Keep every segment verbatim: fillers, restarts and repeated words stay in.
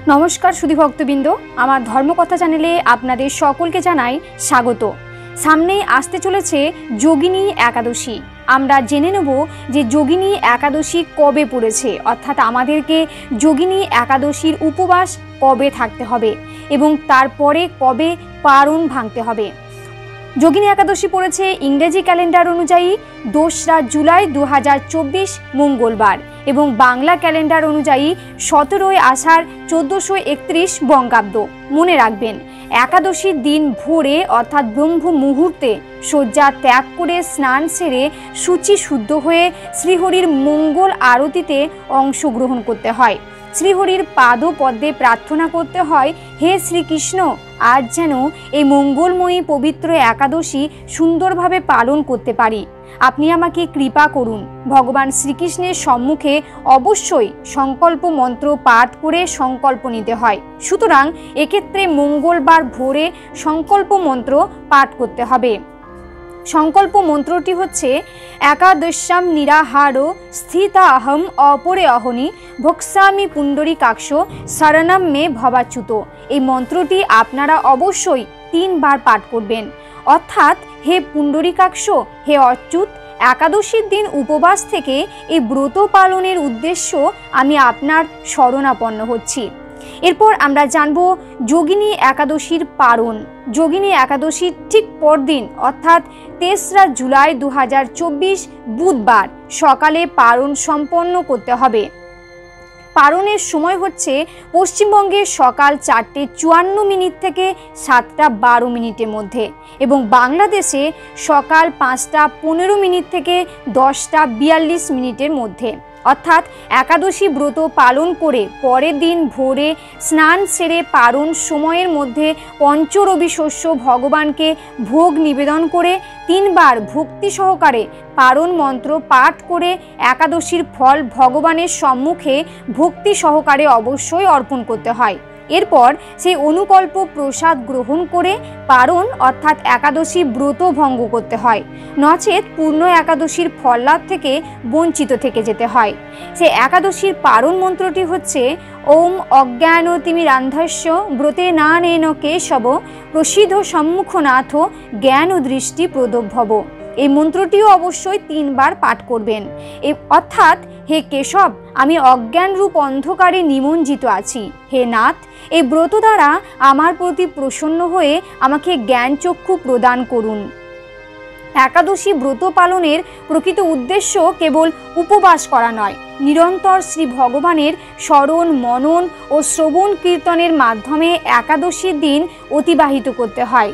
नमस्कार सुधी भक्तबिंद आमार धर्मकथा चैनेले आपनादेर सकलके जानाई स्वागत। सामने आसते चलेछे योगिनी एकादशी। आमरा जेने नेब जे योगिनी एकादशी कबे पड़ेछे अर्थात आमादेरके योगिनी एकादशीर उपवास कबे थाकते हबे एबं तारपरे कबे पारण भांगते हबे। योगिनी एकादशी पड़ेछे इंग्रेजी कैलेंडार अनुयायी दोसरा जुलाई दो हज़ार चौबीस मंगलवार एवं बांगला कैलेंडार अनुयायी सतरोई आषाढ़ चौदोशो एकत्रिश बंगाब्द। मने राखबेन एकादशीर दिन भोरे अर्थात ब्रह्म मुहूर्ते शय्या त्याग करे स्नान सेरे शुचि शुद्ध हये श्रीहरिर मंगल आरतीते अंशग्रहण करते हय। श्रीहरिर पाद पद्मे प्रार्थना करते हय, हे श्रीकृष्ण आज जेन ए मंगलमयी पवित्र एकादशी सुंदरभावे पालन करते पारी, आपनी आमाके कृपा करुन। भगवान श्रीकृष्णेर सम्मुखे अवश्यई संकल्प मंत्र पाठ करे संकल्प निते हय। सुतरां एक्षेत्रे मंगलवार भोरे संकल्प मंत्र पाठ करते हबे। संकल्प मंत्रटी होच्छे एकादश्यां निराहारो स्थिता अहम अपरे अहनि भक्षामि पुंडरीकाक्ष शरणं मे भवाच्युतो। এই মন্ত্রটি আপনারা অবশ্যই তিনবার পাঠ করবেন। অর্থাৎ হে পুণ্ডরীকাক্ষ, হে অচ্যুত, একাদশীর দিন উপবাস থেকে এই ব্রত পালনের উদ্দেশ্য আমি আপনার শরণাপন্ন হচ্ছি। এরপর আমরা জানব যোগিনী একাদশীর পারণ। যোগিনী একাদশীর ঠিক পরদিন অর্থাৎ তেসরা জুলাই দু হাজার চব্বিশ বুধবার সকালে পারণ সম্পন্ন করতে হবে। পারণের সময় হচ্ছে পশ্চিমবঙ্গে সকাল চারটে চুয়ান্ন মিনিট থেকে সাতটা বারো মিনিটের মধ্যে এবং বাংলাদেশে সকাল পাঁচটা পনেরো মিনিট থেকে দশটা বিয়াল্লিশ মিনিটের মধ্যে। অর্থাৎ একাদশী ব্রত পালন করে পরের দিন ভোরে স্নান সেরে পারণ সময়ের মধ্যে পঞ্চরবি শস্য ভগবানকে ভোগ নিবেদন করে তিনবার ভক্তি সহকারে পারণ মন্ত্র পাঠ করে একাদশীর ফল ভগবানের সম্মুখে ভক্তি সহকারে অবশ্যই অর্পণ করতে হয়। এরপর সেই অনুকল্প প্রসাদ গ্রহণ করে পারণ অর্থাৎ একাদশী ব্রত ভঙ্গ করতে হয়, নচেত পূর্ণ একাদশীর ফললাভ থেকে বঞ্চিত থেকে যেতে হয়। সেই একাদশীর পারণ মন্ত্রটি হচ্ছে ওম অজ্ঞানতিমিরান্ধস্য ব্রতে নানেন কেশব প্রসিদ্ধ সম্মুখনাথ জ্ঞান দৃষ্টি প্রদভব। এই মন্ত্রটিও অবশ্যই তিনবার পাঠ করবেন। অর্থাৎ হে কেশব, আমি অজ্ঞান রূপ অন্ধকারে নিমজ্জিত আছি, হে নাথ এই ব্রত দ্বারা আমার প্রতি প্রসন্ন হয়ে আমাকে জ্ঞান চক্ষু প্রদান করুন। একাদশী ব্রত পালনের প্রকৃত উদ্দেশ্য কেবল উপবাস করা নয়, নিরন্তর শ্রী ভগবানের স্মরণ মনন ও শ্রবণ কীর্তনের মাধ্যমে একাদশীর দিন অতিবাহিত করতে হয়।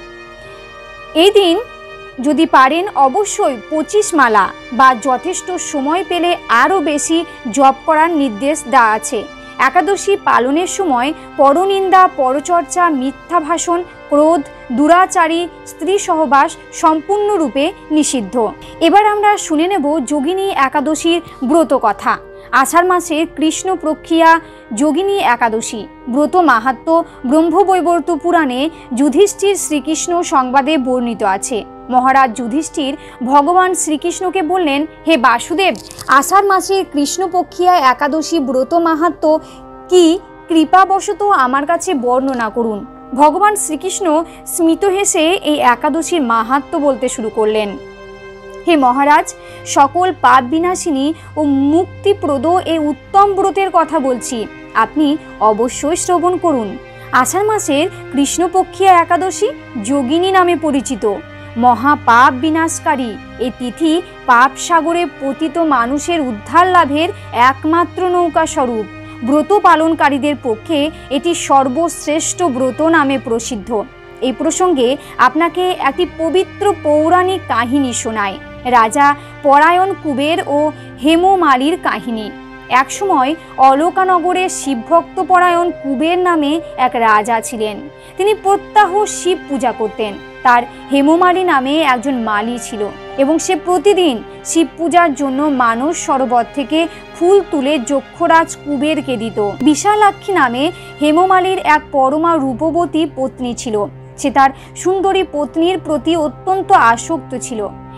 এই দিন যদি পারেন অবশ্যই পঁচিশ মালা বা যথেষ্ট সময় পেলে আরও বেশি জপ করার নির্দেশ দেওয়া আছে। একাদশী পালনের সময় পরনিন্দা পরচর্চা মিথ্যা ভাষণ ক্রোধ দুরাচারী স্ত্রী সহবাস সম্পূর্ণরূপে নিষিদ্ধ। এবার আমরা শুনে নেব যোগিনী একাদশীর ব্রত কথা। আষাঢ় মাসের কৃষ্ণ প্রক্রিয়া যোগিনী একাদশী ব্রত মাহাত্ম্য ব্রহ্মবৈবর্ত পুরাণে যুধিষ্ঠির শ্রীকৃষ্ণ সংবাদে বর্ণিত আছে। মহারাজ যুধিষ্ঠির ভগবান শ্রীকৃষ্ণকে বললেন, হে বাসুদেব, আষাঢ় মাসের কৃষ্ণপক্ষিয়া একাদশী ব্রত মাহাত্ম্য কি কৃপাবশত আমার কাছে বর্ণনা করুন। ভগবান শ্রীকৃষ্ণ স্মিত হেসে এই একাদশীর মাহাত্ম্য বলতে শুরু করলেন। হে মহারাজ, সকল পাপ বিনাশিনী ও মুক্তিপ্রদ এই উত্তম ব্রতের কথা বলছি, আপনি অবশ্যই শ্রবণ করুন। আষাঢ় মাসের কৃষ্ণপক্ষিয়া একাদশী যোগিনী নামে পরিচিত। মহাপাপ বিনাশকারী এই তিথি পাপ সাগরে পতিত মানুষের উদ্ধার লাভের একমাত্র নৌকা স্বরূপ। ব্রত পালনকারীদের পক্ষে এটি সর্বশ্রেষ্ঠ ব্রত নামে প্রসিদ্ধ। এই প্রসঙ্গে আপনাকে একটি পবিত্র পৌরাণিক কাহিনী শোনায়, রাজা পরায়ণ কুবের ও হেমমালির কাহিনী। একসময় অলোকানগরে শিবভক্ত পরায়ণ কুবের নামে এক রাজা ছিলেন। তিনি প্রত্যাহ শিব পূজা করতেন। তার হেমমালী নামে একজন মালি ছিল এবং সে প্রতিদিন শিব পূজার জন্য মানস সরোবর থেকে ফুল তুলে যক্ষরাজ কুবেরকে দিত। বিশালাক্ষী নামে হেমমালীর এক পরমা রূপবতী পত্নী ছিল। সে তার সুন্দরী পত্নীর প্রতি অত্যন্ত আসক্ত ছিল।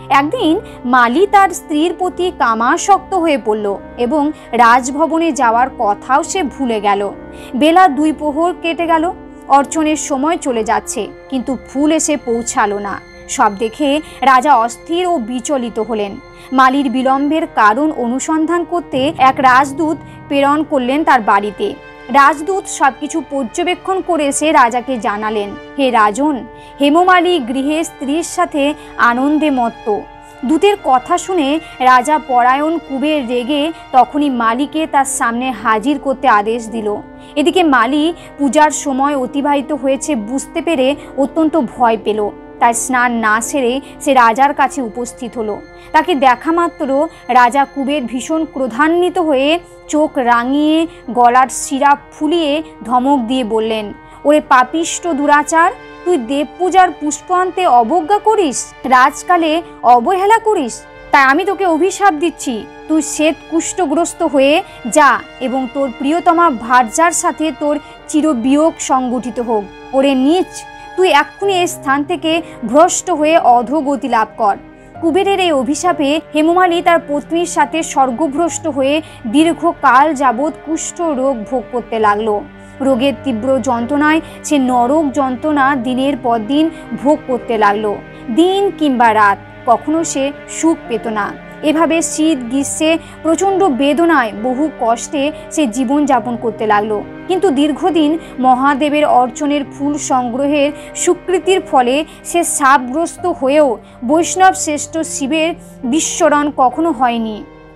একদিন মালি তার স্ত্রীর প্রতি কামাসক্ত হয়ে পড়ল এবং রাজভবনে যাওয়ার কথাও সে ভুলে গেল। বেলা দুই প্রহর কেটে গেল, অর্চনের সময় চলে যাচ্ছে, কিন্তু ফুল এসে পৌঁছালো না। সব দেখে রাজা অস্থির ও বিচলিত হলেন। মালির বিলম্বের কারণ অনুসন্ধান করতে এক রাজদূত প্রেরণ করলেন তার বাড়িতে। রাজদূত সবকিছু পর্যবেক্ষণ করে এসে রাজাকে জানালেন, হে রাজন, হেমমালী গৃহে স্ত্রীর সাথে আনন্দে মত্ত। দূতের কথা শুনে রাজা পরায়ণ কুবের রেগে তখনই মালিকে তার সামনে হাজির করতে আদেশ দিল। এদিকে মালি পূজার সময় অতিবাহিত হয়েছে বুঝতে পেরে অত্যন্ত ভয় পেল। তাই স্নান না সেরে সে রাজার কাছে উপস্থিত হলো। তাকে দেখা মাত্র রাজা কুবের ভীষণ ক্রোধান্বিত হয়ে চোখ রাঙিয়ে গলার শিরা ফুলিয়ে ধমক দিয়ে বললেন, ওরে পাপিষ্ট দুরাচার, তুই দেব পূজার পুষ্প আনতে অবজ্ঞা করিস, রাজকালে অবহেলা করিস। তাই আমি তোকে অভিশাপ দিচ্ছি, তুই শ্বেত কুষ্ঠগ্রস্ত হয়ে যা এবং তোর প্রিয়তমা ভার্যার সাথে তোর চিরবিয়োগ সংগঠিত হোক। ওরে নীচ, তুই এক্ষুনি এই স্থান থেকে ভ্রষ্ট হয়ে অধোগতি লাভ কর। কুবেরের এই অভিশাপে হেমমালী তার পত্নীর সাথে স্বর্গভ্রষ্ট হয়ে দীর্ঘকাল যাবৎ কুষ্ঠ রোগ ভোগ করতে লাগলো। রোগের তীব্র যন্ত্রণায় সে নরক যন্ত্রণা দিনের পর দিন ভোগ করতে লাগলো। দিন কিংবা রাত কখনো সে সুখ পেত না। এভাবে শীত গ্রীষ্মে প্রচণ্ড বেদনায় বহু কষ্টে সে জীবন যাপন করতে লাগলো। কিন্তু দীর্ঘদিন মহাদেবের অর্চনের ফুল সংগ্রহের স্বীকৃতির ফলে সে শাপগ্রস্ত হয়েও বৈষ্ণব শ্রেষ্ঠ শিবের বিস্মরণ কখনো হয়নি।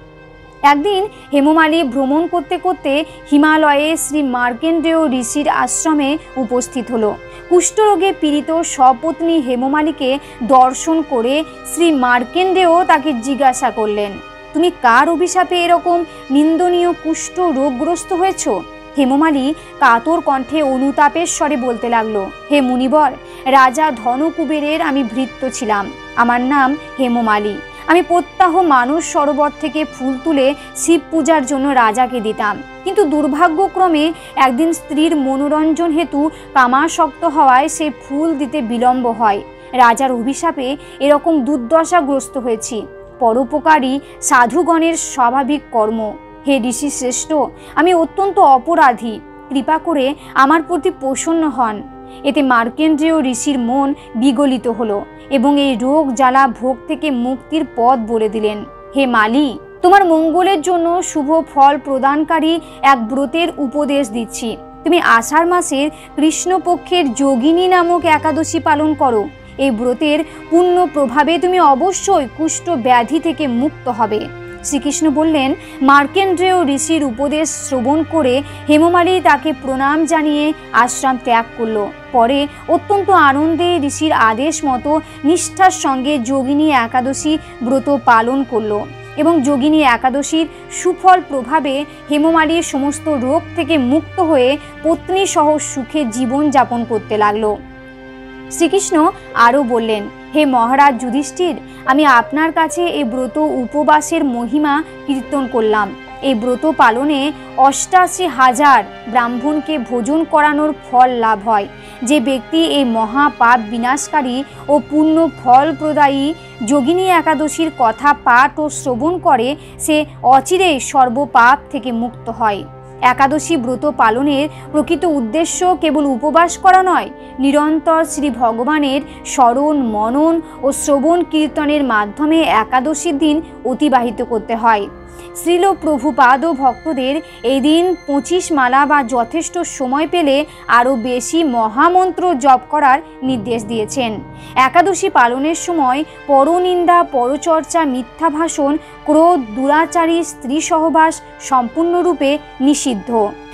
একদিন হেমমালী ভ্রমণ করতে করতে হিমালয়ে শ্রী মার্কেন্ডেয় ঋষির আশ্রমে উপস্থিত হলো। কুষ্ঠরোগে পীড়িত সপত্নী হেমমালীকে দর্শন করে শ্রী মার্কেন্ডেয় তাকে জিজ্ঞাসা করলেন, তুমি কার অভিশাপে এরকম নিন্দনীয় কুষ্ঠ রোগগ্রস্ত হয়েছ? হেমমালী কাতর কণ্ঠে অনুতাপের স্বরে বলতে লাগলো, হে মুনিবর, রাজা ধনকুবেরের আমি ভৃত্য ছিলাম। আমার নাম হেমমালী। আমি প্রত্যাহ মানস সরোবর থেকে ফুল তুলে শিব পূজার জন্য রাজাকে দিতাম। কিন্তু দুর্ভাগ্যক্রমে একদিন স্ত্রীর মনোরঞ্জন হেতু কামাসক্ত হওয়ায় সে ফুল দিতে বিলম্ব হয়। রাজার অভিশাপে এরকম দুর্দশাগ্রস্ত হয়েছি। পরোপকারী সাধুগণের স্বাভাবিক কর্ম। হে ঋষি শ্রেষ্ঠ, আমি অত্যন্ত অপরাধী, কৃপা করে আমার প্রতি প্রসন্ন হন। এতে মার্কেন্ডেয় ঋষির মন বিগলিত হলো এবং এই রোগ জ্বালা ভোগ থেকে মুক্তির পথ বলে দিলেন। হে মালি, তোমার মঙ্গলের জন্য শুভ ফল প্রদানকারী এক ব্রতের উপদেশ দিচ্ছি। তুমি আষাঢ় মাসের কৃষ্ণপক্ষের যোগিনী নামক একাদশী পালন করো। এই ব্রতের পূর্ণ প্রভাবে তুমি অবশ্যই কুষ্ঠ ব্যাধি থেকে মুক্ত হবে। শ্রীকৃষ্ণ বললেন, মার্কেন্ডেয় ঋষির উপদেশ শ্রবণ করে হেমমালী তাকে প্রণাম জানিয়ে আশ্রম ত্যাগ করল। পরে অত্যন্ত আনন্দে ঋষির আদেশ মতো নিষ্ঠার সঙ্গে যোগিনী একাদশী ব্রত পালন করল এবং যোগিনী একাদশীর সুফল প্রভাবে হেমমালীর সমস্ত রোগ থেকে মুক্ত হয়ে পত্নী সহ সুখে জীবন যাপন করতে লাগলো। শ্রীকৃষ্ণ আরও বললেন, হে মহারাজ যুধিষ্ঠির, আমি আপনার কাছে এই ব্রত উপবাসের মহিমা কীর্তন করলাম। এই ব্রত পালনে অষ্টাশি হাজার ব্রাহ্মণকে ভোজন করানোর ফল লাভ হয়। যে ব্যক্তি এই মহাপাপ বিনাশকারী ও পূর্ণ ফল প্রদায়ী যোগিনী একাদশীর কথা পাঠ ও শ্রবণ করে সে অচিরেই সর্বপাপ থেকে মুক্ত হয়। একাদশী ব্রত পালনের প্রকৃত উদ্দেশ্য কেবল উপবাস করা নয়, নিরন্তর শ্রী ভগবানের স্মরণ মনন ও শ্রবণ কীর্তনের মাধ্যমে একাদশীর দিন অতিবাহিত করতে হয়। শ্রীল প্রভুপাদ ও ভক্তদের এই দিন পঁচিশ মালা বা যথেষ্ট সময় পেলে আরও বেশি মহামন্ত্র জপ করার নির্দেশ দিয়েছেন। একাদশী পালনের সময় পরনিন্দা, পরচর্চা, মিথ্যা ভাষণ, ক্রোধ, দুরাচারী, স্ত্রী সহবাস সম্পূর্ণরূপে নিষিদ্ধ।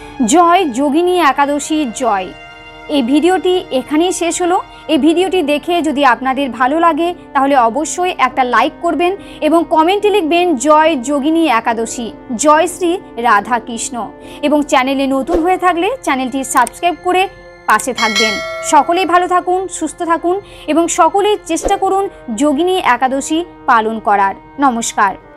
জয় যোগিনী একাদশীর জয়। এই ভিডিওটি এখানেই শেষ হলো। এই ভিডিওটি দেখে যদি আপনাদের ভালো লাগে তাহলে অবশ্যই একটা লাইক করবেন এবং কমেন্টে লিখবেন জয় যোগিনী একাদশী, জয় শ্রী রাধা কৃষ্ণ। এবং চ্যানেলে নতুন হয়ে থাকলে চ্যানেলটি সাবস্ক্রাইব করে পাশে থাকবেন। সকলেই ভালো থাকুন, সুস্থ থাকুন এবং সকলেই চেষ্টা করুন যোগিনী একাদশী পালন করার। নমস্কার।